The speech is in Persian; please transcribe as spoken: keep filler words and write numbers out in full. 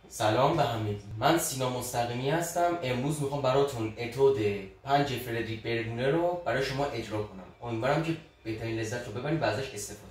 سلام به همگی. من سینا مستقیمی هستم. امروز میخوام براتون اتود پنج فردریک بیرگونه رو برای شما اجرا کنم. امیدوارم که بهترین لذت رو ببرید و ازش استفاده